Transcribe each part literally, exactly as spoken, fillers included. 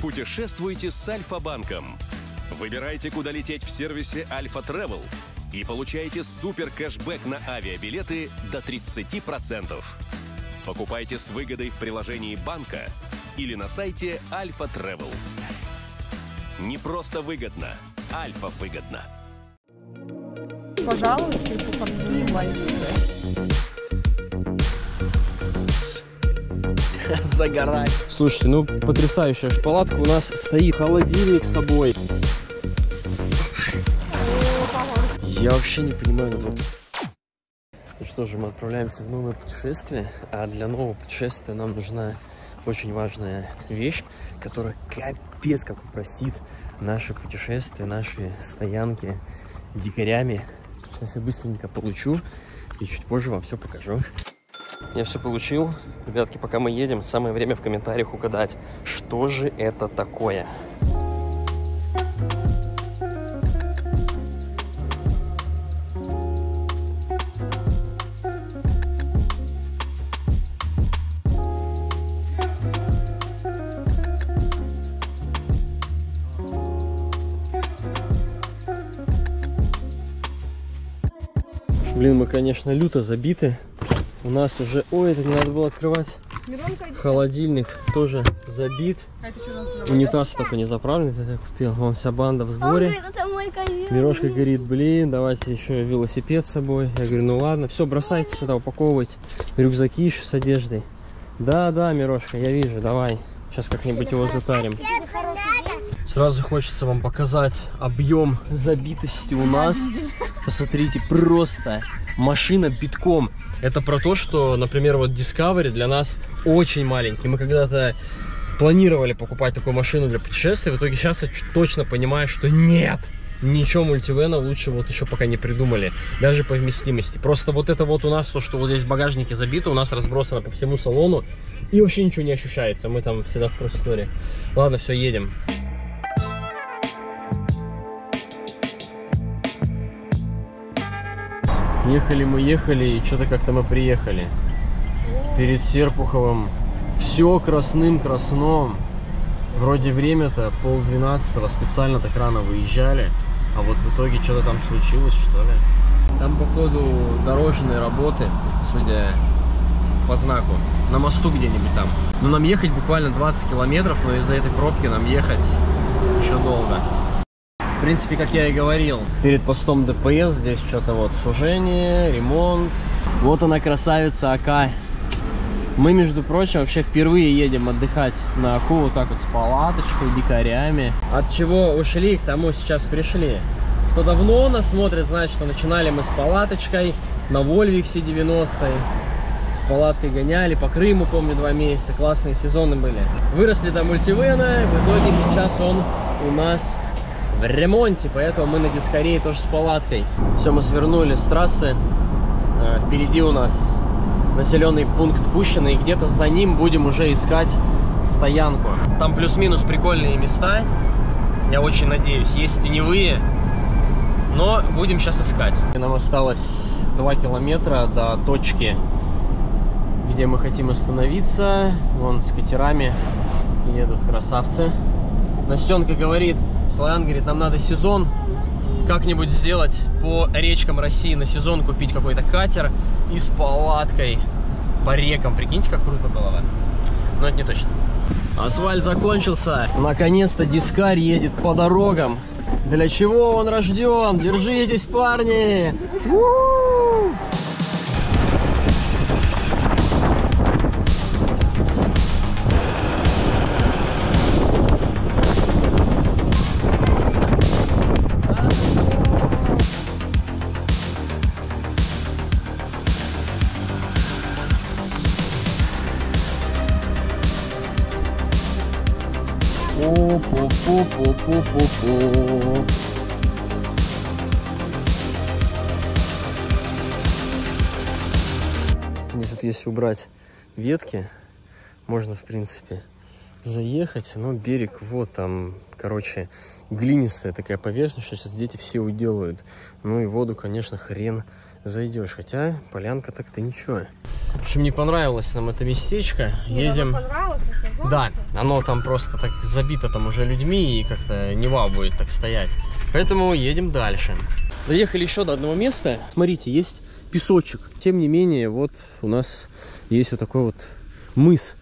Путешествуйте с Альфа-банком. Выбирайте, куда лететь в сервисе Альфа Travel и получайте супер кэшбэк на авиабилеты до тридцати процентов. Покупайте с выгодой в приложении банка или на сайте Альфа Travel. Не просто выгодно, Альфа выгодно. Пожалуйста, какие маленькие. Загорать. Слушайте, ну потрясающая палатка у нас стоит, холодильник с собой. Я вообще не понимаю этого. Ну что же, мы отправляемся в новое путешествие, а для нового путешествия нам нужна очень важная вещь, которая капец как упростит наше путешествие, наши стоянки дикарями. Сейчас я быстренько получу и чуть позже вам все покажу. Я все получил. Ребятки, пока мы едем, самое время в комментариях угадать, что же это такое. Блин, мы, конечно, люто забиты. У нас уже... Ой, это не надо было открывать. Холодильник тоже забит. А унитаз только не заправлен. Я так купил. Вон вся банда в сборе. Говорит, это мой ковер. Мирошка говорит, блин, давайте еще велосипед с собой. Я говорю, ну ладно, все, бросайте сюда, упаковывайте. Рюкзаки еще с одеждой. Да, да, Мирошка, я вижу, давай. Сейчас как-нибудь его затарим. Сразу хочется вам показать объем забитости у нас. Посмотрите, просто машина битком. Это про то, что, например, вот Discovery для нас очень маленький. Мы когда-то планировали покупать такую машину для путешествий. В итоге сейчас я точно понимаю, что нет. Ничего мультивена лучше вот еще пока не придумали. Даже по вместимости. Просто вот это вот у нас, то, что вот здесь в багажнике забито, у нас разбросано по всему салону. И вообще ничего не ощущается. Мы там всегда в просторе. Ладно, все, едем. Ехали мы, ехали, и что-то как-то мы приехали. Перед Серпуховым все красным-красном. Вроде время-то полдвенадцатого, специально так рано выезжали. А вот в итоге что-то там случилось, что ли. Там, походу, дорожные работы, судя по знаку. На мосту где-нибудь там. Но нам ехать буквально двадцать километров, но из-за этой пробки нам ехать еще долго. В принципе, как я и говорил, перед постом ДПС здесь что-то вот сужение, ремонт. Вот она, красавица Ака. Мы, между прочим, вообще впервые едем отдыхать на Аку вот так вот с палаточкой, дикарями. От чего ушли, к тому сейчас пришли. Кто давно нас смотрит, знает, что начинали мы с палаточкой на Вольвиксе девяностой. С палаткой гоняли, по Крыму, помню, два месяца. Классные сезоны были. Выросли до мультивена, в итоге сейчас он у нас в ремонте, поэтому мы на Дискарее тоже с палаткой. Все, мы свернули с трассы. Впереди у нас населенный пункт Пущино, и где-то за ним будем уже искать стоянку. Там плюс-минус прикольные места. Я очень надеюсь, есть теневые, но будем сейчас искать. Нам осталось два километра до точки, где мы хотим остановиться. Вон с катерами едут красавцы. Настенка говорит, Славян говорит, нам надо сезон как-нибудь сделать по речкам России, на сезон купить какой-то катер и с палаткой по рекам. Прикиньте, как круто было бы. Но это не точно. Асфальт закончился. Наконец-то Дискарь едет по дорогам. Для чего он рожден? Держитесь, парни! У-у-у! По-по-по-по-по-по. Здесь вот, если убрать ветки, можно, в принципе, заехать. Но берег, вот там, короче, глинистая такая поверхность, что сейчас дети все уделают. Ну и воду, конечно, хрен зайдешь. Хотя полянка так-то ничего. В общем, не понравилось нам это местечко. Мне Едем. понравилось, просто Да, оно там просто так забито там уже людьми, и как-то не вау будет так стоять. Поэтому едем дальше. Доехали еще до одного места. Смотрите, есть песочек. Тем не менее, вот у нас есть вот такой вот мыс.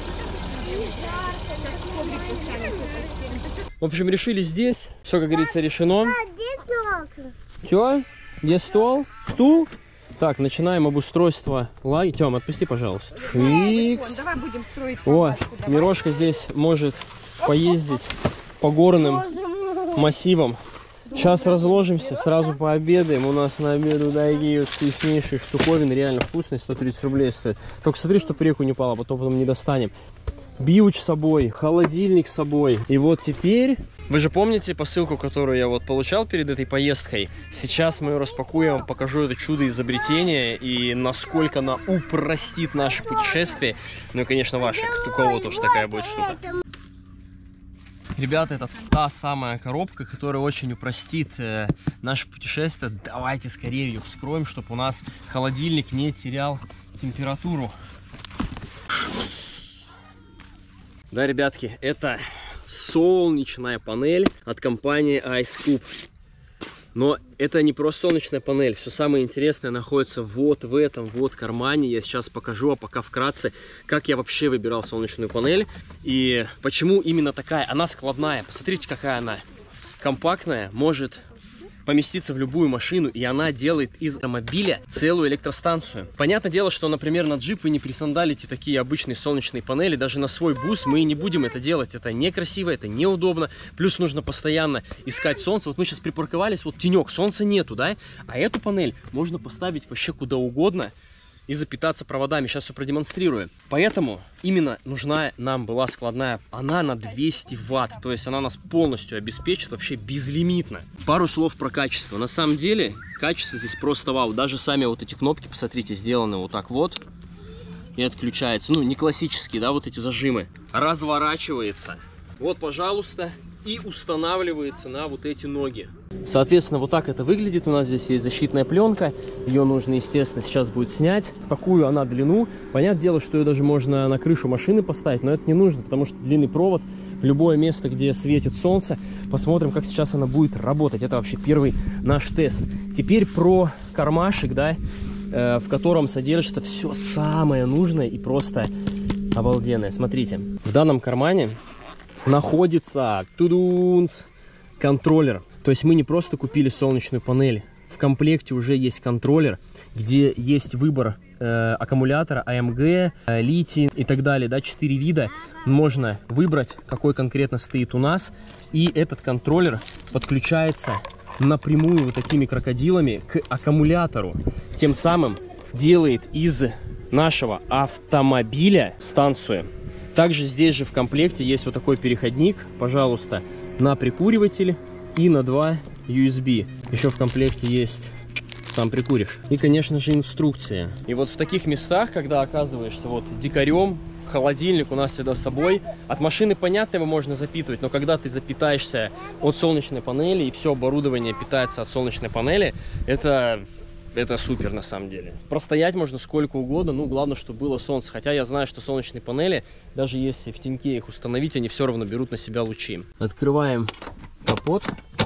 В общем, решили здесь. Все, как говорится, решено. Все? Где стол? Стул? Так, начинаем обустройство лагеря. Тём, отпусти, пожалуйста. Икс. Давай будем строить. О, Мирошка здесь может поездить по горным массивам. Сейчас разложимся, сразу пообедаем. У нас на обеду такие вот вкуснейшие штуковины, реально вкусные, сто тридцать рублей стоит. Только смотри, чтобы в реку не пало, потом потом не достанем. Бьюч с собой, холодильник с собой. И вот теперь... Вы же помните посылку, которую я вот получал перед этой поездкой? Сейчас мы ее распакуем, покажу это чудо изобретения и насколько она упростит наше путешествие. Ну и, конечно, ваше. У кого тоже такая будет штука. Ребята, это та самая коробка, которая очень упростит э, наше путешествие. Давайте скорее ее вскроем, чтобы у нас холодильник не терял температуру. Да, ребятки, это солнечная панель от компании iScoop. Но это не просто солнечная панель. Все самое интересное находится вот в этом вот кармане. Я сейчас покажу, а пока вкратце, как я вообще выбирал солнечную панель. И почему именно такая. Она складная. Посмотрите, какая она компактная. Может поместиться в любую машину, и она делает из автомобиля целую электростанцию. Понятное дело, что, например, на джип вы не присандалите такие обычные солнечные панели, даже на свой бус мы не будем это делать. Это некрасиво, это неудобно. Плюс нужно постоянно искать солнце. Вот мы сейчас припарковались, вот тенек, солнца нету, да? А эту панель можно поставить вообще куда угодно и запитаться проводами. Сейчас все продемонстрирую. Поэтому именно нужна нам была складная. Она на двести ватт. То есть она нас полностью обеспечит вообще безлимитно. Пару слов про качество. На самом деле качество здесь просто вау. Даже сами вот эти кнопки, посмотрите, сделаны вот так вот. И отключается. Ну, не классические, да, вот эти зажимы. Разворачивается. Вот, пожалуйста. И устанавливается на вот эти ноги. Соответственно, вот так это выглядит. У нас здесь есть защитная пленка. Ее нужно, естественно, сейчас будет снять. В такую она длину. Понятное дело, что ее даже можно на крышу машины поставить, но это не нужно, потому что длинный провод в любое место, где светит солнце. Посмотрим, как сейчас она будет работать. Это вообще первый наш тест. Теперь про кармашек, да, э, в котором содержится все самое нужное и просто обалденное. Смотрите, в данном кармане находится тудунс, контроллер. То есть мы не просто купили солнечную панель. В комплекте уже есть контроллер, где есть выбор э, аккумулятора, а эм гэ, э, литий и так далее. Да, четыре вида. Можно выбрать, какой конкретно стоит у нас. И этот контроллер подключается напрямую вот такими крокодилами к аккумулятору. Тем самым делает из нашего автомобиля станцию. Также здесь же в комплекте есть вот такой переходник, пожалуйста, на прикуриватель и на два ю эс би. Еще в комплекте есть сам прикуришь. И, конечно же, инструкция. И вот в таких местах, когда оказываешься вот дикарем, холодильник у нас всегда с собой. От машины, понятно, его можно запитывать, но когда ты запитаешься от солнечной панели и все оборудование питается от солнечной панели, это... Это супер на самом деле. Простоять можно сколько угодно, ну главное, чтобы было солнце. Хотя я знаю, что солнечные панели, даже если в теньке их установить, они все равно берут на себя лучи. Открываем капот.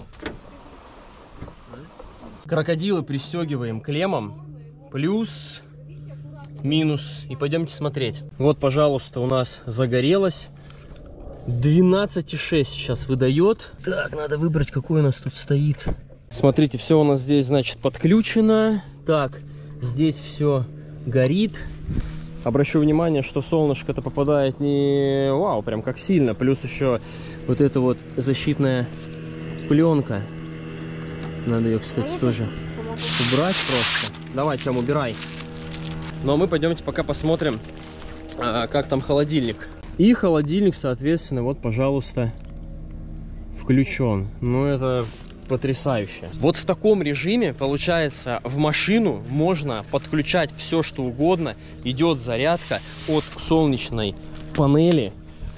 Крокодилы пристегиваем клеммом. Плюс, минус. И пойдемте смотреть. Вот, пожалуйста, у нас загорелось. двенадцать и шесть сейчас выдает. Так, надо выбрать, какой у нас тут стоит. Смотрите, все у нас здесь, значит, подключено. Так, здесь все горит. Обращу внимание, что солнышко-то попадает не вау, прям как сильно. Плюс еще вот эта вот защитная пленка. Надо ее, кстати, тоже убрать просто. Давай, Тём, убирай. Ну а мы пойдемте пока посмотрим, как там холодильник. И холодильник, соответственно, вот, пожалуйста, включен. Ну, это... потрясающе. Вот в таком режиме, получается, в машину можно подключать все, что угодно. Идет зарядка от солнечной панели.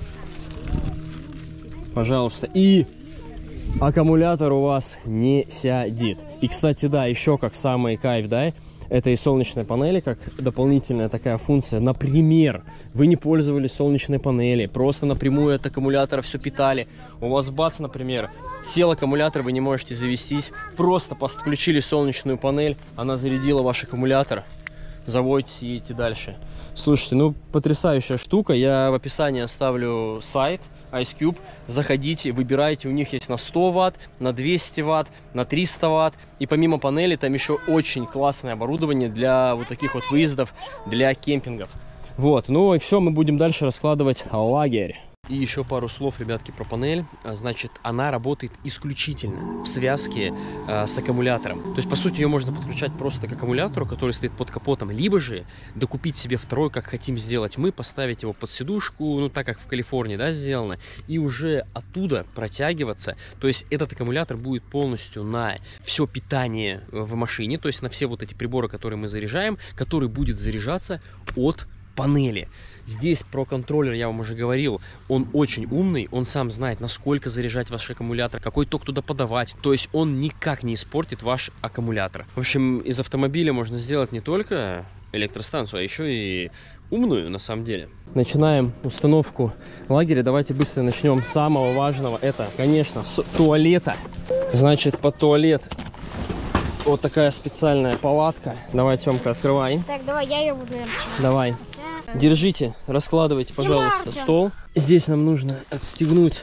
Пожалуйста. И аккумулятор у вас не сядет. И, кстати, да, еще как самый кайф, да, этой солнечной панели, как дополнительная такая функция. Например, вы не пользовались солнечной панелью, просто напрямую от аккумулятора все питали. У вас бац, например, сел аккумулятор, вы не можете завестись. Просто подключили солнечную панель, она зарядила ваш аккумулятор. Заводитесь и едете дальше. Слушайте, ну потрясающая штука. Я в описании оставлю сайт IceCube. Заходите, выбирайте. У них есть на сто ватт, на двести ватт, на триста ватт. И помимо панели там еще очень классное оборудование для вот таких вот выездов, для кемпингов. Вот, ну и все, мы будем дальше раскладывать лагерь. И еще пару слов, ребятки, про панель. Значит, она работает исключительно в связке э, с аккумулятором. То есть, по сути, ее можно подключать просто к аккумулятору, который стоит под капотом, либо же докупить себе второй, как хотим сделать мы, поставить его под сидушку, ну, так как в Калифорнии, да, сделано, и уже оттуда протягиваться. То есть, этот аккумулятор будет полностью на все питание в машине, то есть, на все вот эти приборы, которые мы заряжаем, который будет заряжаться от панели. Здесь про контроллер я вам уже говорил, он очень умный, он сам знает, насколько заряжать ваш аккумулятор, какой ток туда подавать, то есть он никак не испортит ваш аккумулятор. В общем, из автомобиля можно сделать не только электростанцию, а еще и умную на самом деле. Начинаем установку лагеря. Давайте быстро начнем с самого важного. Это, конечно, с туалета. Значит, под туалет вот такая специальная палатка. Давай, Тёмка, открывай. Так, давай, я ее буду. Давай. Держите, раскладывайте, пожалуйста, стол. Здесь нам нужно отстегнуть.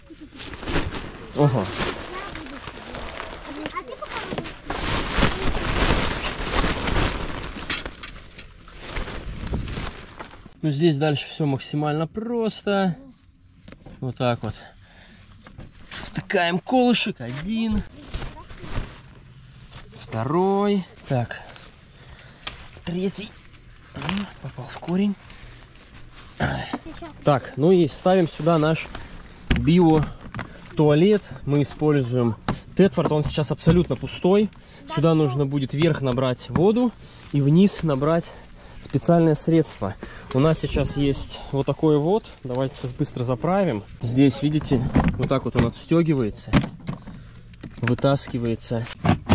Ого. Ну, здесь дальше все максимально просто. Вот так вот. Втыкаем колышек. Один. Второй. Так. Третий. Попал в корень. Так, ну и ставим сюда наш биотуалет. Мы используем Тетфорд, он сейчас абсолютно пустой. Сюда нужно будет вверх набрать воду и вниз набрать специальное средство. У нас сейчас есть вот такой вот. Давайте сейчас быстро заправим. Здесь, видите, вот так вот он отстегивается, вытаскивается.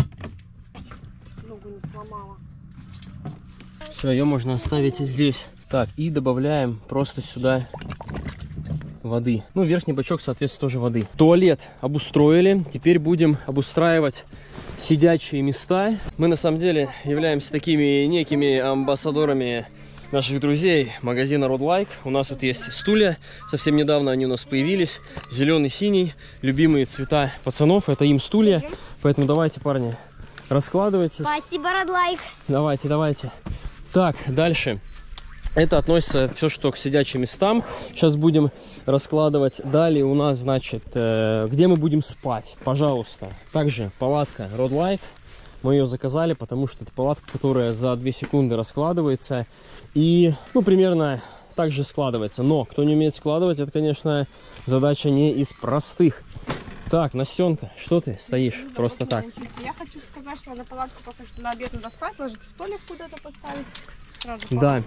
Все, ее можно оставить здесь. Так, и добавляем просто сюда воды. Ну, верхний бачок, соответственно, тоже воды. Туалет обустроили. Теперь будем обустраивать сидячие места. Мы, на самом деле, являемся такими некими амбассадорами наших друзей магазина Rodlike. У нас вот есть стулья. Совсем недавно они у нас появились. Зеленый, синий. Любимые цвета пацанов. Это им стулья. Поэтому давайте, парни, раскладывайте. Спасибо, Rodlike. Давайте, давайте. Так, дальше. Это относится все, что к сидячим местам. Сейчас будем раскладывать. Далее у нас, значит, э, где мы будем спать. Пожалуйста. Также палатка Rodlike. Мы ее заказали, потому что это палатка, которая за две секунды раскладывается. И, ну, примерно так же складывается. Но, кто не умеет складывать, это, конечно, задача не из простых. Так, Настенка, что ты стоишь ну, просто так? Я хочу сказать, что на палатку пока что на обед надо спать, ложить столик куда-то поставить. Сразу да.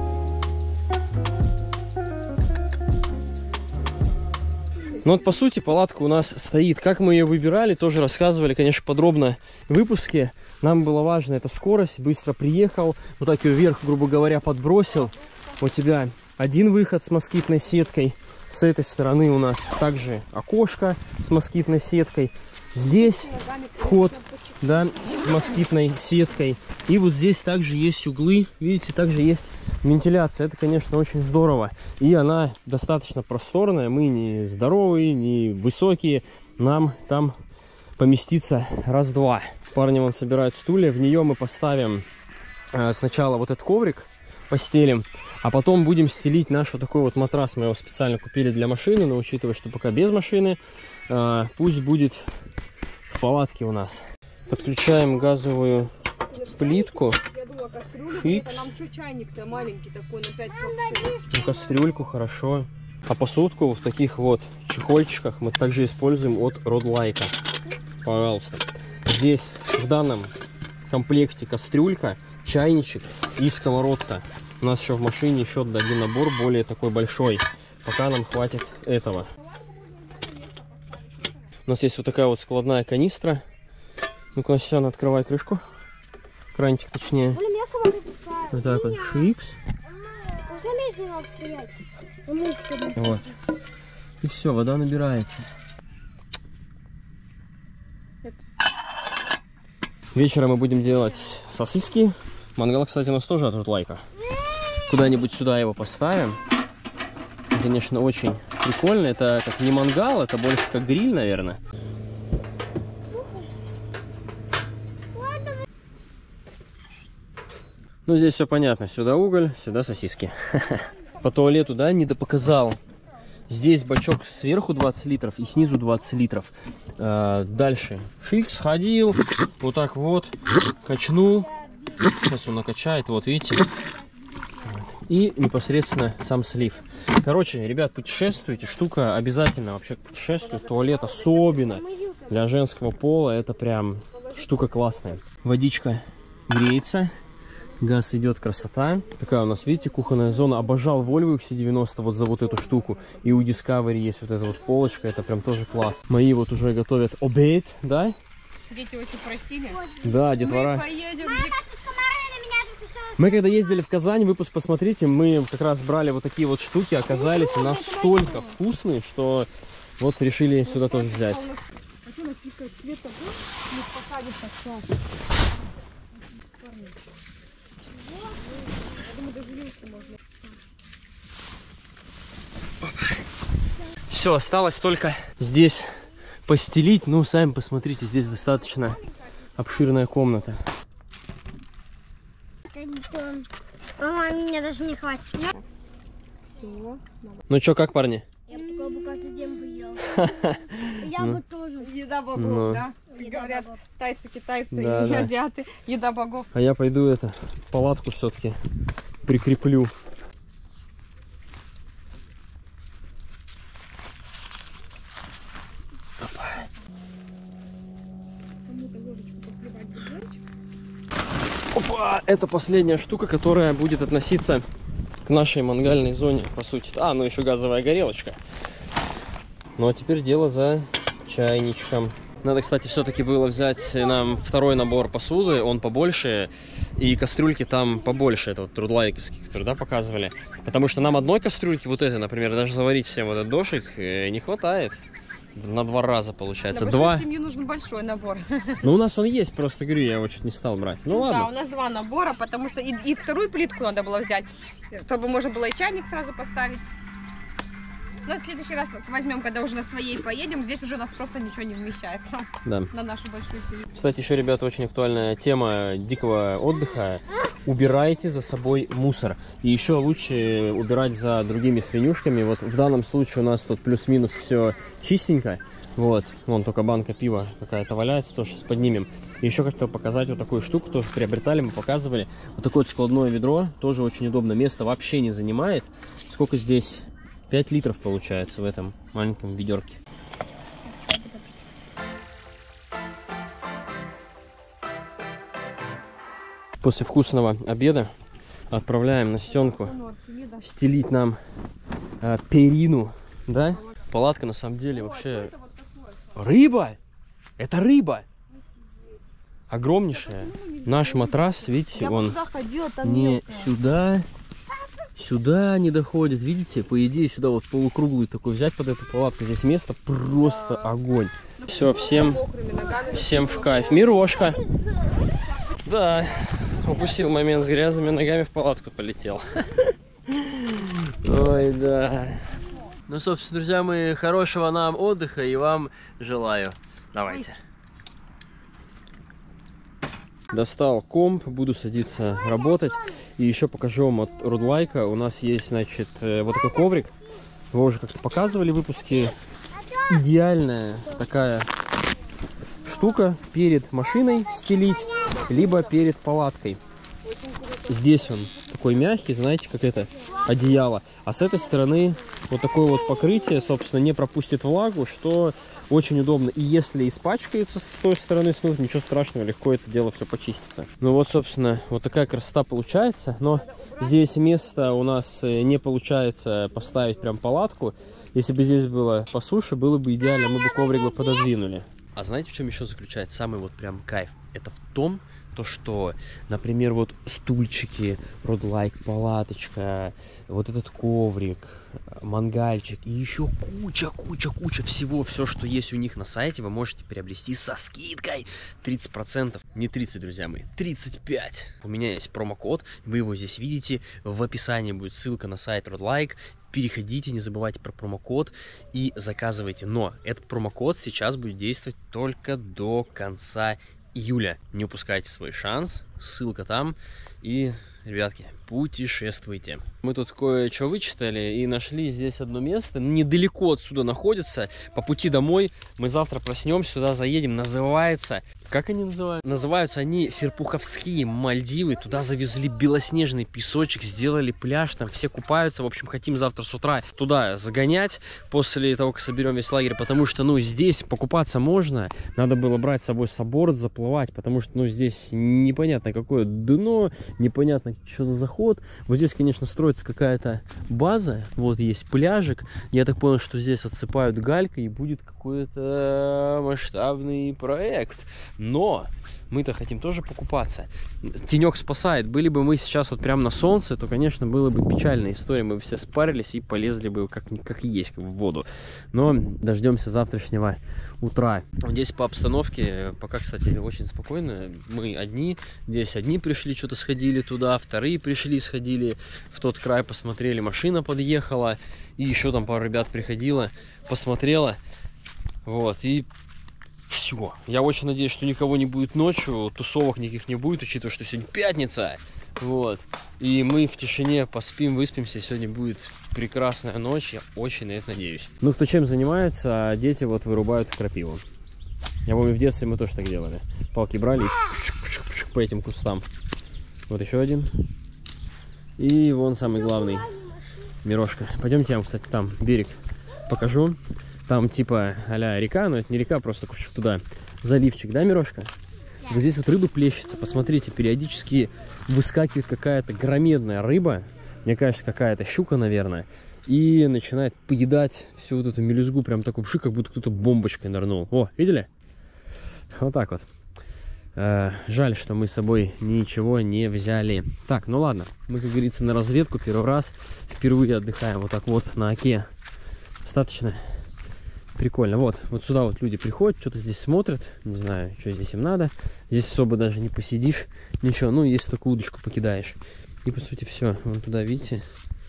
Ну вот, по сути, палатка у нас стоит. Как мы ее выбирали, тоже рассказывали, конечно, подробно в выпуске. Нам было важно, это скорость, быстро приехал, вот так ее вверх, грубо говоря, подбросил. У тебя один выход с москитной сеткой. С этой стороны у нас также окошко с москитной сеткой. Здесь вход, да, с москитной сеткой. И вот здесь также есть углы. Видите, также есть вентиляция. Это, конечно, очень здорово. И она достаточно просторная. Мы не здоровые, не высокие. Нам там поместится раз-два. Парни вон собирают стулья. В нее мы поставим э, сначала вот этот коврик, постелим. А потом будем стелить наш вот такой вот матрас. Мы его специально купили для машины, но учитывая, что пока без машины, э, пусть будет в палатке у нас. Подключаем газовую плитку. Я думала, кастрюлю, Фикс. это нам что, чайник-то маленький такой на пять Ну, кастрюльку, хорошо. А посудку в таких вот чехольчиках мы также используем от Rodlike. Пожалуйста. Здесь в данном комплекте кастрюлька, чайничек и сковородка. У нас еще в машине еще один набор, более такой большой. Пока нам хватит этого. У нас есть вот такая вот складная канистра. Ну-ка, Настя, открывай крышку. Экранчик точнее. Блин, я кого написала? Вот так вот. Шикс. Можно мне с ним стоять? Он мог сюда. Вот. И все, вода набирается. Вечером мы будем делать сосиски. Мангал, кстати, у нас тоже от Рудлайка. Куда-нибудь сюда его поставим. Конечно, очень прикольно. Это как не мангал, это больше как гриль, наверное. Ну, здесь все понятно. Сюда уголь, сюда сосиски. По туалету, да, не допоказал. Здесь бачок сверху двадцать литров и снизу двадцать литров. А, дальше. Шик сходил, вот так вот, качнул. Сейчас он накачает, вот видите. И непосредственно сам слив. Короче, ребят, путешествуйте. Штука обязательно вообще путешествует. Туалет особенно для женского пола. Это прям штука классная. Водичка греется. Газ идет, красота. Такая у нас, видите, кухонная зона. Обожал Volvo икс си девяносто вот за вот эту штуку. И у Discovery есть вот эта вот полочка. Это прям тоже класс. Мои вот уже готовят обед, да? Дети очень просили. Да, детвора. Мы поедем. Мы когда ездили в Казань, выпуск посмотрите, мы как раз брали вот такие вот штуки. Оказались настолько вкусные, что вот решили сюда тоже взять. Все, осталось только здесь постелить. Ну, сами посмотрите, здесь достаточно обширная комната. Мама, мне даже не хватит. Все. Ну что, как, парни? Я бы такой бы каждый день бы ел. Я бы тоже. Еда богов, Ну. да? Говорят, тайцы, китайцы, Да, и да. азиаты. Еда богов. А я пойду это, палатку все-таки прикреплю. Опа! Это последняя штука, которая будет относиться к нашей мангальной зоне, по сути. А, ну еще газовая горелочка. Ну а теперь дело за чайничком. Надо, кстати, все-таки было взять нам второй набор посуды, он побольше, и кастрюльки там побольше, это вот трудлайковские, которые, да, показывали. Потому что нам одной кастрюльки, вот этой, например, даже заварить всем вот этот дошик не хватает. На два раза получается. Для два. большой семьи нужен большой набор. Ну, у нас он есть, просто говорю, я его чуть не стал брать. Ну, ладно. Да, у нас два набора, потому что и, и вторую плитку надо было взять, чтобы можно было и чайник сразу поставить. Но в следующий раз возьмем, когда уже на своей поедем, здесь уже у нас просто ничего не вмещается. Да. На нашу большую семью. Кстати, еще, ребята, очень актуальная тема дикого отдыха. Убирайте за собой мусор. И еще лучше убирать за другими свинюшками. Вот в данном случае у нас тут плюс-минус все чистенько. Вот, вон только банка пива какая-то валяется, тоже сейчас поднимем. И еще хотел показать вот такую штуку, тоже приобретали, мы показывали. Вот такое вот складное ведро, тоже очень удобно. Место вообще не занимает. Сколько здесь? пять литров получается в этом маленьком ведерке. После вкусного обеда отправляем Настенку стелить нам э, перину, да? Палатка на самом деле вообще... Рыба! Это рыба! Огромнейшая. Наш матрас, видите, он не сюда... Сюда не доходит, видите, по идее сюда вот полукруглый такой взять под эту палатку, здесь место просто огонь. Все, всем, всем в кайф. Мирошка. Да, упустил момент, с грязными ногами в палатку полетел. Ой, да. Ну, собственно, друзья мои, хорошего нам отдыха и вам желаю. Давайте. Достал комп, буду садиться работать. И еще покажу вам от Рудлайка. У нас есть, значит, вот такой коврик. Его уже как-то показывали в выпуске. Идеальная такая штука перед машиной стелить, либо перед палаткой. Здесь он такой мягкий, знаете, как это одеяло. А с этой стороны вот такое вот покрытие, собственно, не пропустит влагу, что очень удобно. И если испачкается с той стороны снова, ничего страшного, легко это дело все почистится. Ну вот, собственно, вот такая красота получается. Но здесь место у нас не получается поставить прям палатку. Если бы здесь было по суше, было бы идеально, мы бы коврик бы пододвинули. А знаете, в чем еще заключается самый вот прям кайф? Это в том, то что, например, вот стульчики, родлайк, палаточка, вот этот коврик, мангальчик и еще куча, куча, куча всего, все, что есть у них на сайте, вы можете приобрести со скидкой тридцать процентов. Не тридцать, друзья мои, тридцать пять. У меня есть промокод, вы его здесь видите, в описании будет ссылка на сайт родлайк. Переходите, не забывайте про промокод и заказывайте. Но этот промокод сейчас будет действовать только до конца июля. Не упускайте свой шанс, ссылка там. И, ребятки, путешествуйте. Мы тут кое-что вычитали и нашли здесь одно место. Недалеко отсюда находится. По пути домой мы завтра проснемся, сюда заедем. Называется... Как они называют? Называются они Серпуховские Мальдивы. Туда завезли белоснежный песочек, сделали пляж, там все купаются. В общем, хотим завтра с утра туда загонять, после того, как соберем весь лагерь, потому что, ну, здесь покупаться можно. Надо было брать с собой сабборд, заплывать, потому что, ну, здесь непонятно какое дно, непонятно, что за заход. Вот здесь, конечно, строится какая-то база, вот есть пляжик. Я так понял, что здесь отсыпают галькой и будет какой-то масштабный проект. Но мы-то хотим тоже покупаться. Тенек спасает. Были бы мы сейчас вот прямо на солнце, то, конечно, было бы печальная история. Мы бы все спарились и полезли бы как, как есть в воду. Но дождемся завтрашнего утра. Здесь по обстановке пока, кстати, очень спокойно. Мы одни. Здесь одни пришли, что-то сходили туда. Вторые пришли, сходили в тот край, посмотрели. Машина подъехала. И еще там пару ребят приходило, посмотрела. Вот. И... все. Я очень надеюсь, что никого не будет ночью, тусовок никаких не будет, учитывая, что сегодня пятница. Вот. И мы в тишине поспим, выспимся. Сегодня будет прекрасная ночь. Я очень на это надеюсь. Ну, кто чем занимается, дети вот вырубают крапиву. Я помню, в детстве мы тоже так делали. Палки брали и по этим кустам. Вот еще один. И вон самый главный. Мирошка. Пойдемте, я вам, кстати, там берег покажу. Там типа а-ля река, но это не река, просто туда заливчик, да, Мирошка? Да. Вот здесь вот рыба плещется, посмотрите, периодически выскакивает какая-то громадная рыба, мне кажется, какая-то щука, наверное, и начинает поедать всю вот эту мелюзгу, прям такой пшик, как будто кто-то бомбочкой нырнул. О, видели? Вот так вот. Э, жаль, что мы с собой ничего не взяли. Так, ну ладно, мы, как говорится, на разведку первый раз, впервые отдыхаем вот так вот на оке. Достаточно прикольно. Вот, вот сюда вот люди приходят, что-то здесь смотрят. Не знаю, что здесь им надо. Здесь особо даже не посидишь. Ничего, ну, если только удочку покидаешь. И, по сути, все. Вон туда, видите,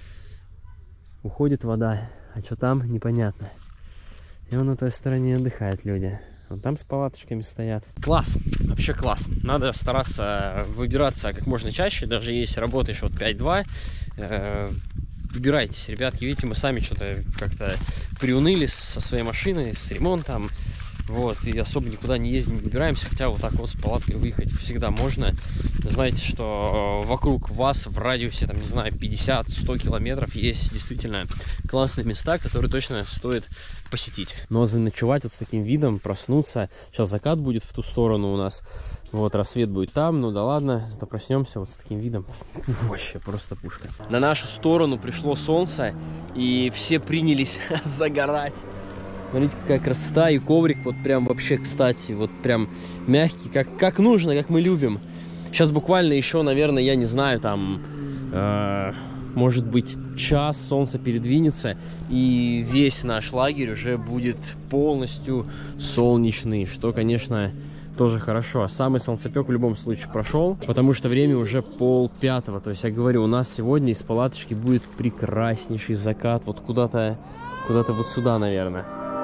уходит вода. А что там, непонятно. И вон на той стороне отдыхают люди. Вон там с палаточками стоят. Класс. Вообще класс. Надо стараться выбираться как можно чаще. Даже если работаешь вот пять-два, э выбирайтесь, ребятки. Видите, мы сами что-то как-то приуныли со своей машиной, с ремонтом. Вот, и особо никуда не ездим, не выбираемся. Хотя вот так вот с палаткой выехать всегда можно. Знаете, что вокруг вас в радиусе, там, не знаю, пятьдесят-сто километров есть действительно классные места, которые точно стоит посетить. Но заночевать вот с таким видом, проснуться. Сейчас закат будет в ту сторону у нас. Вот, рассвет будет там, ну да ладно, зато проснемся вот с таким видом. Вообще просто пушка. На нашу сторону пришло солнце, и все принялись загорать. Смотрите, какая красота, и коврик вот прям вообще, кстати, вот прям мягкий, как, как нужно, как мы любим. Сейчас буквально еще, наверное, я не знаю, там, э, может быть, час солнце передвинется, и весь наш лагерь уже будет полностью солнечный, что, конечно, тоже хорошо. Самый солнцепек в любом случае прошел, потому что время уже пол пятого. То есть, я говорю, у нас сегодня из палаточки будет прекраснейший закат. Вот куда-то, куда-то вот сюда, наверное.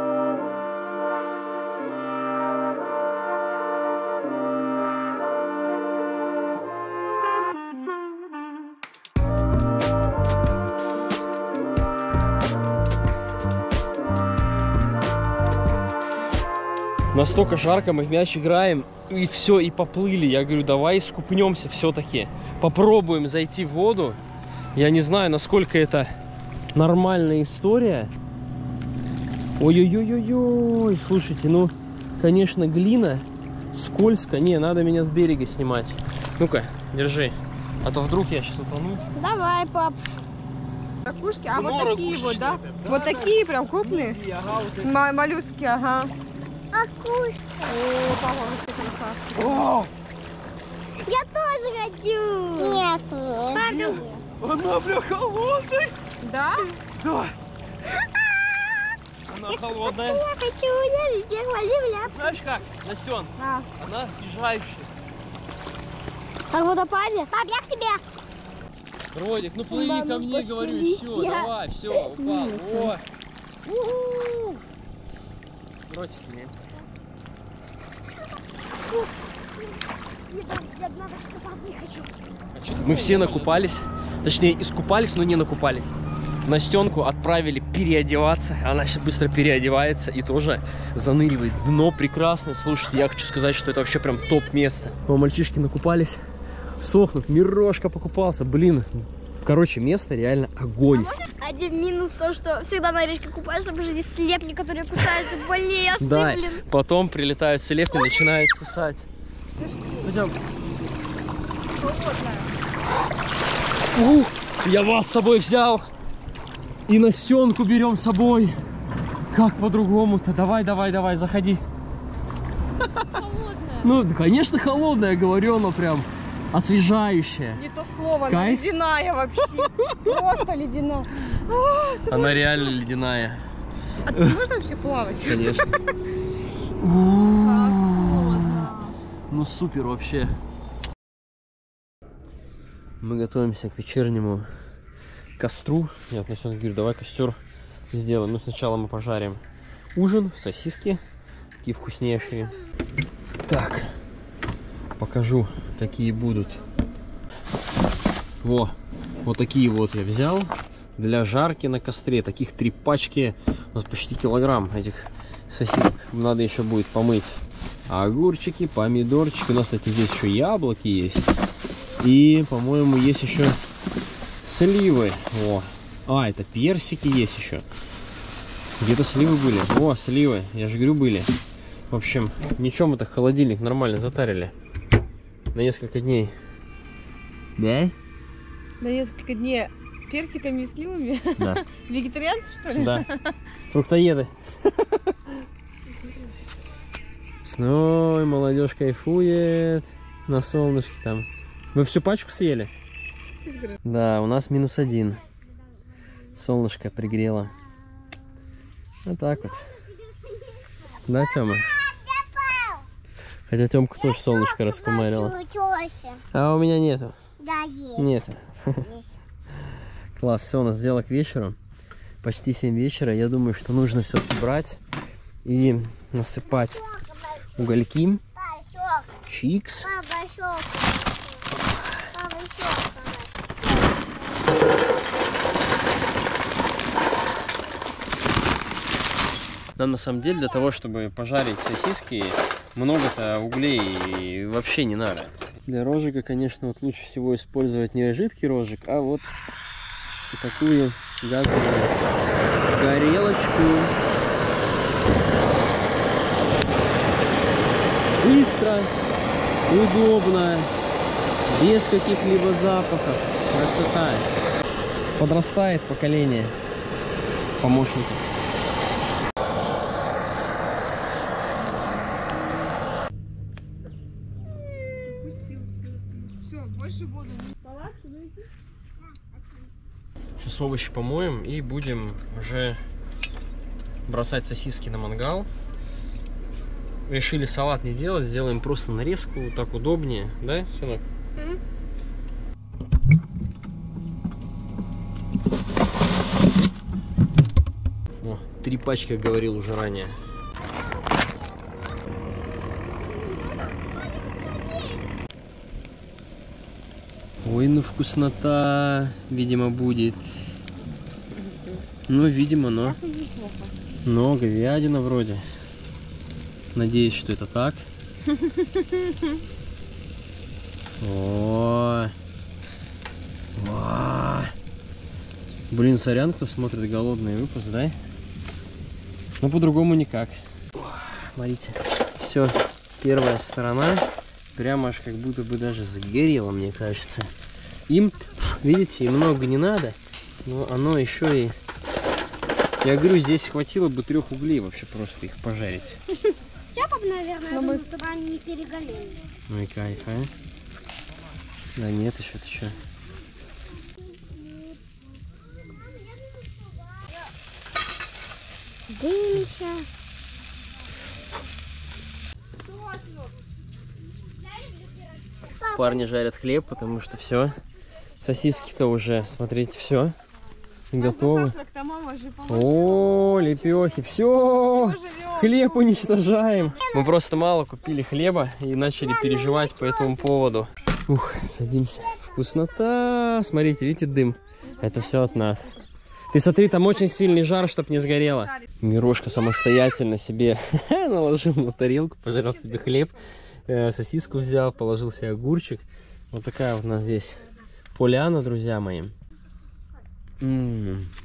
Настолько жарко, мы в мяч играем, и все, и поплыли. Я говорю, давай искупнемся все-таки. Попробуем зайти в воду. Я не знаю, насколько это нормальная история. Ой-ой-ой-ой-ой. Слушайте, ну, конечно, глина. Скользко. Не, надо меня с берега снимать. Ну-ка, держи. А то вдруг я сейчас утону. Давай, пап. Ракушки, а Ну, вот такие вот, да? да? Вот Да, такие прям крупные. Ага, вот эти. М- Моллюски, ага. Акушка. О, папа, вообще красавчик. О! Я тоже хочу. Нет. Папа. Она, бля, холодная. Да? Да. Она холодная. Я хочу, я сделала земля. Знаешь как, Настен? А. Она освежающая. Как в водопаде? Пап, я к тебе. Родик, ну плыви Мама, ко мне, говорю, пошли, все, я- давай, все, упал. О. У-ху. Ротик мне. Мы все накупались, точнее искупались, но не накупались. Настенку отправили переодеваться, она сейчас быстро переодевается и тоже заныривает. Дно прекрасное, слушайте, я хочу сказать, что это вообще прям топ место. О, мальчишки накупались, сохнут, Мирошка покупался, блин. Короче, место реально огонь. Один минус то, что всегда на речке купаешься, потому что здесь слепни, которые кусаются, болесы, Да, блин. потом прилетают слепни, начинают кусать. Пойдем. Ух, я вас с собой взял. И Настенку берем с собой. Как по-другому-то? Давай, давай, давай, заходи. Холодная. Ну, конечно, холодная, говорю, но прям освежающая. Не то слово, она Кайф? ледяная вообще. Просто ледяная. Она реально ледяная. А тут можно вообще плавать? Конечно. Ну супер вообще. Мы готовимся к вечернему костру. Я вот Настенке говорю, давай костер сделаем. Ну сначала мы пожарим ужин, сосиски, такие вкуснейшие. Так, покажу, какие будут. Во, вот такие вот я взял для жарки на костре. Таких три пачки, у нас почти килограмм этих сосисок. Надо еще будет помыть огурчики, помидорчики. У нас, кстати, здесь еще яблоки есть. И, по-моему, есть еще сливы. О. А, это персики есть еще. Где-то сливы были. О, сливы. Я же говорю, были. В общем, ничего, мы так холодильник нормально затарили. На несколько дней. Да? На несколько дней персиками и сливами? Да. Вегетарианцы, что ли? Да. Фруктоеды. Ой, молодежь кайфует на солнышке там. Вы всю пачку съели? Да, у нас минус один. Солнышко пригрело. Вот так вот. Да, Тёма? Хотя Тёмку тоже солнышко раскумарило. А у меня нету. Да, есть. Нету. Класс, все, у нас дело к вечеру. Почти семь вечера. Я думаю, что нужно все-таки брать и насыпать угольки. Чикс. Нам на самом деле для того, чтобы пожарить сосиски, много-то углей вообще не надо. Для розжига, конечно, вот лучше всего использовать не жидкий розжиг, а вот такую газовую горелочку. Быстро, удобно, без каких-либо запахов. Красота. Подрастает поколение помощников. Сейчас овощи помоем и будем уже бросать сосиски на мангал. Решили салат не делать, сделаем просто нарезку, так удобнее, да, сынок? Mm-hmm. О, три пачки, как говорил уже ранее. Ой, ну вкуснота, видимо, будет. Ну, видимо, но. Но говядина вроде. Надеюсь, что это так. О, о. Блин, сорян, кто смотрит голодный выпуск, да? Но по-другому никак. Смотрите, все, первая сторона прямо аж как будто бы даже сгорела, мне кажется. Им, видите, им много не надо, но оно еще и... Я говорю, здесь хватило бы трех углей вообще просто их пожарить. Все, наверное, мы... чтобы они не перегорели. Ну и кайф, а? Да нет, еще ты что? Дымища. Парни жарят хлеб, потому что все. Сосиски-то уже, смотрите, все. Готовы. О, лепехи. Все. Хлеб уничтожаем. Мы просто мало купили хлеба и начали переживать по этому поводу. Ух, садимся. Вкуснота. Смотрите, видите дым? Это все от нас. Ты смотри, там очень сильный жар, чтоб не сгорело. Мирошка самостоятельно себе наложил на тарелку, пожарил себе хлеб, э, сосиску взял, положил себе огурчик. Вот такая вот у нас здесь поляна, друзья мои. М-м-м.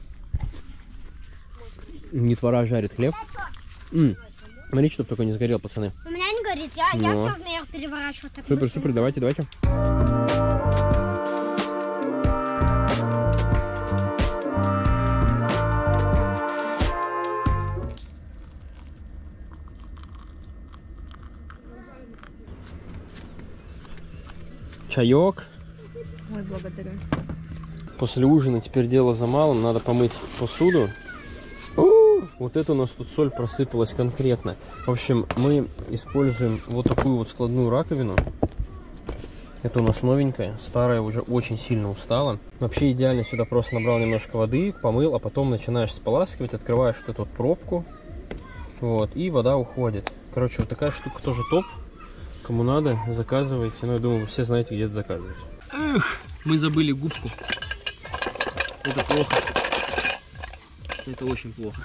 Нетвора жарит хлеб. М-м. Смотри, чтоб только не сгорел, пацаны. У меня не горит, я, я все вверх переворачиваю. Так супер, супер, давайте, давайте. Чаек. Ой, благодарю. После ужина теперь дело за малым. Надо помыть посуду. У-у-у! Вот это у нас тут соль просыпалась конкретно. В общем, мы используем вот такую вот складную раковину. Это у нас новенькая. Старая уже очень сильно устала. Вообще идеально сюда просто набрал немножко воды, помыл, а потом начинаешь споласкивать, открываешь вот эту вот пробку. Вот, и вода уходит. Короче, вот такая штука тоже топ. Кому надо, заказывайте. Ну, я думаю, вы все знаете, где это заказывать. Эх, мы забыли губку. Это плохо. Это очень плохо.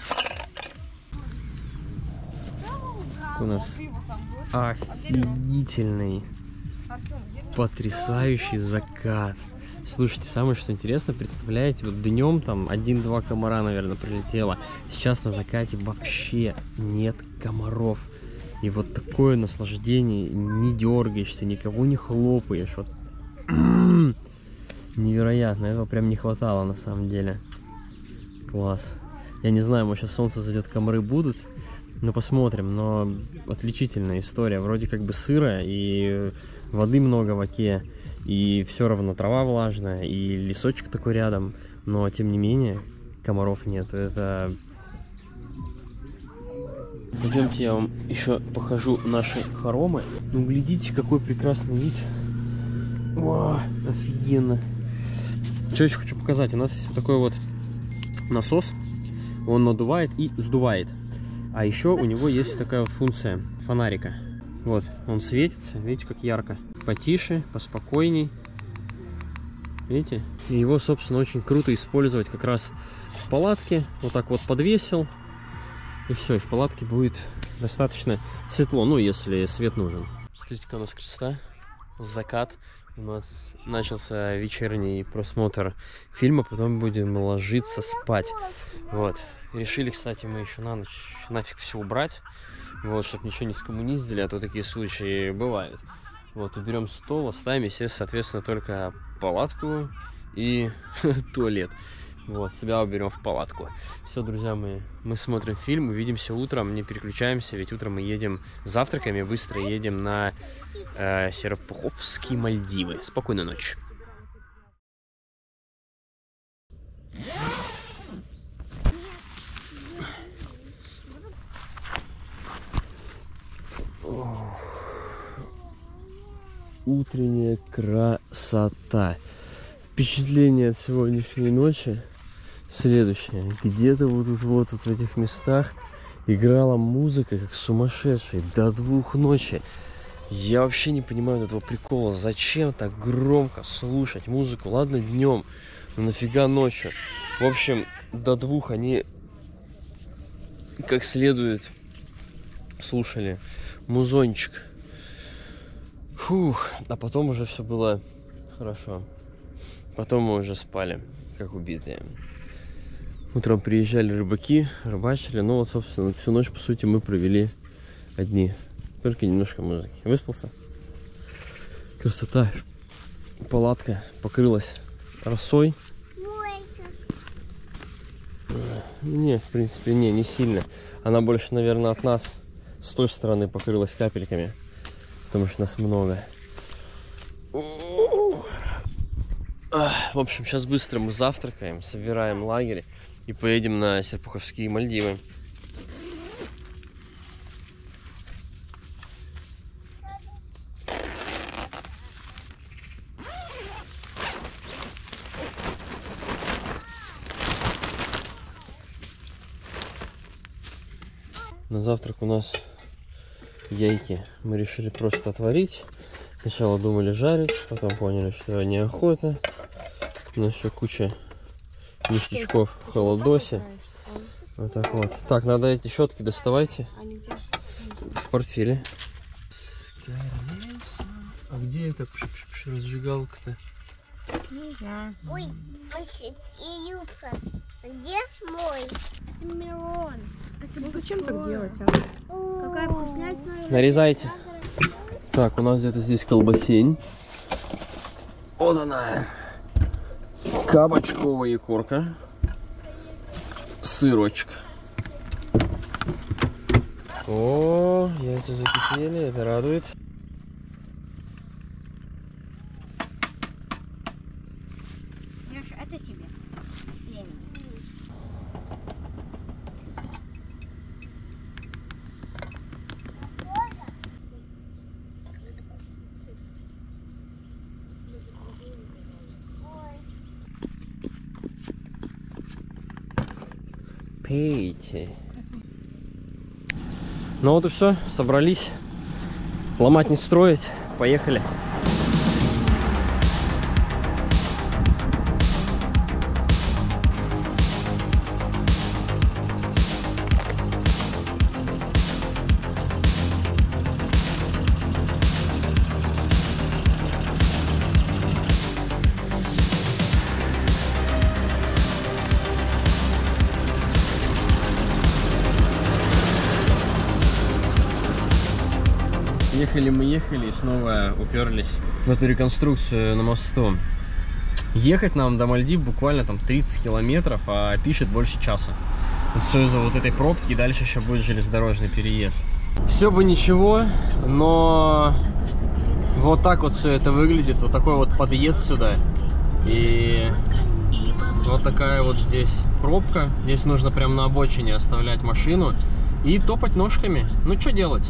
У нас офигительный, потрясающий закат. Слушайте, самое что интересно, представляете, вот днем там один-два комара, наверное, прилетело. Сейчас на закате вообще нет комаров. И вот такое наслаждение, не дергаешься, никого не хлопаешь. Вот. Невероятно, этого прям не хватало на самом деле. Класс. Я не знаю, может сейчас солнце зайдет, комары будут. Ну посмотрим, но отличительная история. Вроде как бы сыро, и воды много в оке, и все равно трава влажная, и лесочек такой рядом. Но тем не менее, комаров нет. Это... Пойдемте, я вам еще покажу наши хоромы. Ну, глядите, какой прекрасный вид. О, офигенно. Что еще хочу показать? У нас есть вот такой вот насос. Он надувает и сдувает. А еще у него есть такая вот функция фонарика. Вот, он светится, видите, как ярко. Потише, поспокойней. Видите? И его, собственно, очень круто использовать как раз в палатке. Вот так вот подвесил. И все, и в палатке будет достаточно светло, ну, если свет нужен. Смотрите-ка, у нас красота. Закат. У нас начался вечерний просмотр фильма, потом будем ложиться спать. Вот. Решили, кстати, мы еще на ночь нафиг все убрать, вот, чтобы ничего не скоммуниздили, а то такие случаи бывают. Вот, уберем стол, оставим, естественно, соответственно, только палатку и туалет. Вот, себя уберем в палатку. Все, друзья мои, мы смотрим фильм, увидимся утром, не переключаемся, ведь утром мы едем завтраками, быстро едем на э, Серпуховские Мальдивы. Спокойной ночи. Утренняя красота. Впечатление от сегодняшней ночи следующее. Где-то вот тут вот тут в этих местах играла музыка как сумасшедшая до двух ночи. Я вообще не понимаю этого прикола. Зачем так громко слушать музыку? Ладно днем, но нафига ночью? В общем, до двух они как следует слушали музончик. Фух, а потом уже все было хорошо. Потом мы уже спали, как убитые. Утром приезжали рыбаки, рыбачили. Ну вот, собственно, всю ночь, по сути, мы провели одни. Только немножко музыки. Выспался? Красота. Палатка покрылась росой. Не, в принципе, не, не сильно. Она больше, наверное, от нас с той стороны покрылась капельками. Потому что нас много. В общем, сейчас быстро мы завтракаем, собираем лагерь и поедем на Серпуховские Мальдивы. На завтрак у нас яйки. Мы решили просто отварить. Сначала думали жарить, потом поняли, что неохота. У нас еще куча ништячков в холодосе. Вот так вот. Так, надо эти щетки доставайте. В портфеле. А где эта разжигалка-то? Не знаю. Ой, и юбка. Где мой? Это миллион. Ну зачем так делать? А? Какая вкусняшная. Нарезайте. Так, у нас где-то здесь колбасень. Вот она. Кабачковая икорка. Сырочек. О, яйца закипели, это радует. Это тебе. Пейте. Ну вот и все, собрались. Ломать не строить. Поехали. Ехали мы ехали и снова уперлись в эту реконструкцию на мосту. Ехать нам до Мальдив буквально там тридцать километров, а пишет больше часа. Вот все из-за вот этой пробки, и дальше еще будет железнодорожный переезд. Все бы ничего, но вот так вот все это выглядит. Вот такой вот подъезд сюда. И вот такая вот здесь пробка. Здесь нужно прям на обочине оставлять машину и топать ножками. Ну что делать?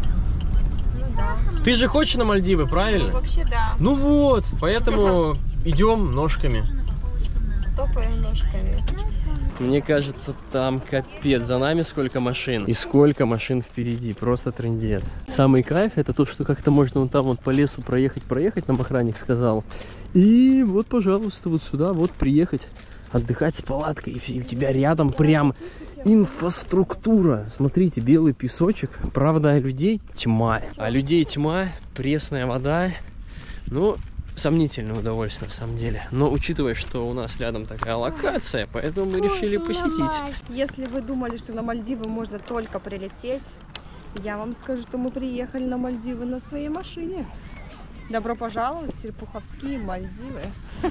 Ты же хочешь на Мальдивы, правильно? Ну, вообще да. Ну вот, поэтому идем ножками. Топаем ножками. Мне кажется, там капец. За нами сколько машин. И сколько машин впереди. Просто трындец. Самый кайф это то, что как-то можно вон там вот по лесу проехать, проехать, нам охранник сказал. И вот, пожалуйста, вот сюда вот приехать, отдыхать с палаткой. И у тебя рядом прям инфраструктура. Смотрите, белый песочек. Правда, людей тьма. А людей тьма, пресная вода. Ну, сомнительное удовольствие на самом деле. Но учитывая, что у нас рядом такая локация, поэтому мы решили посетить. Если вы думали, что на Мальдивы можно только прилететь, я вам скажу, что мы приехали на Мальдивы на своей машине. Добро пожаловать в Серпуховские Мальдивы.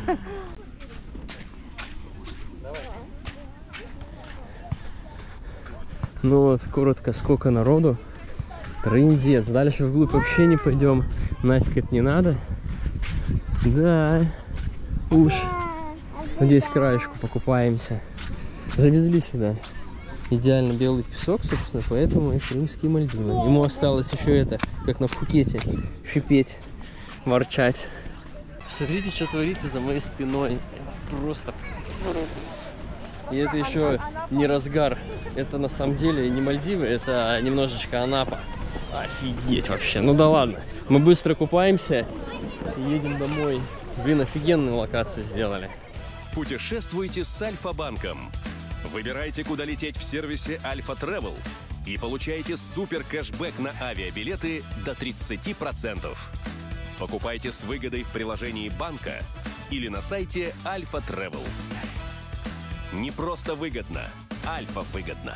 Ну вот, коротко, сколько народу. Трындец. Дальше вглубь вообще не пойдем. Нафиг это не надо. Да. Уж. Здесь краешку покупаемся. Завезли сюда. Идеально белый песок, собственно, поэтому и крымские Мальдивы. Ему осталось еще это, как на Пхукете, шипеть, ворчать. Смотрите, что творится за моей спиной. Это просто... И это еще не разгар. Это на самом деле не Мальдивы, это немножечко Анапа. Офигеть вообще. Ну да ладно. Мы быстро купаемся и едем домой. Блин, офигенную локацию сделали. Путешествуйте с Альфа-банком. Выбирайте, куда лететь в сервисе Альфа Travel и получайте супер кэшбэк на авиабилеты до тридцати процентов. Покупайте с выгодой в приложении банка или на сайте Альфа Travel. Не просто выгодно, Альфа выгодно.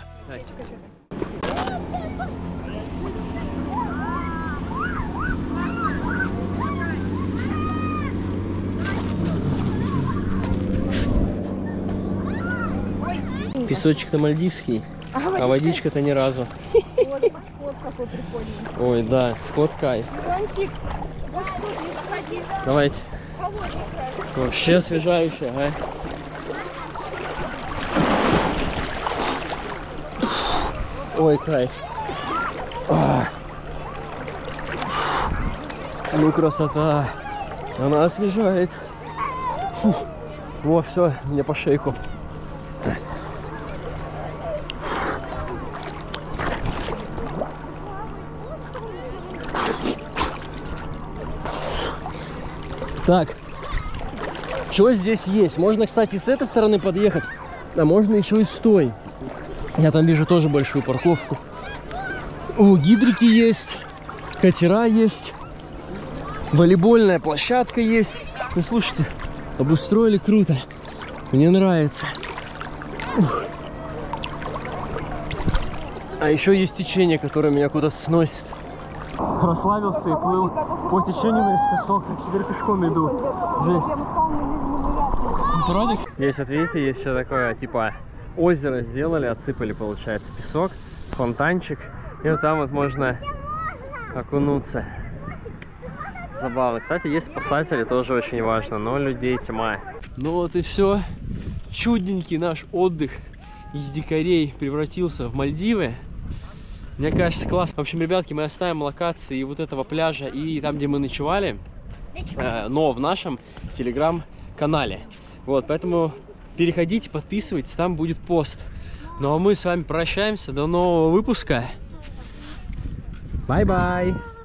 Песочек-то мальдивский, а водичка-то ни разу. Вот вход какой прикольный. Ой, да, вход кайф. Давайте. Вообще освежающая, а? Ой, кайф. А. Ну, красота. Она освежает. Фух. Во, все, мне по шейку. Так, что здесь есть? Можно, кстати, с этой стороны подъехать, а можно еще и с той. Я там вижу тоже большую парковку. О, гидрики есть, катера есть, волейбольная площадка есть. Ну, слушайте, обустроили круто. Мне нравится. Ух. А еще есть течение, которое меня куда-то сносит. Прославился и плыл по течению наискосок, а теперь пешком иду. Жесть. Вроде есть, вот видите, есть еще такое, типа, озеро сделали, отсыпали, получается, песок, фонтанчик. И вот там вот можно окунуться. Забавно. Кстати, есть спасатели, тоже очень важно, но людей тьма. Ну вот и все. Чудненький наш отдых из дикарей превратился в Мальдивы. Мне кажется, классно. В общем, ребятки, мы оставим локации вот этого пляжа и там, где мы ночевали, э, но в нашем телеграм-канале. Вот, поэтому переходите, подписывайтесь, там будет пост. Ну а мы с вами прощаемся. До нового выпуска. Бай-бай.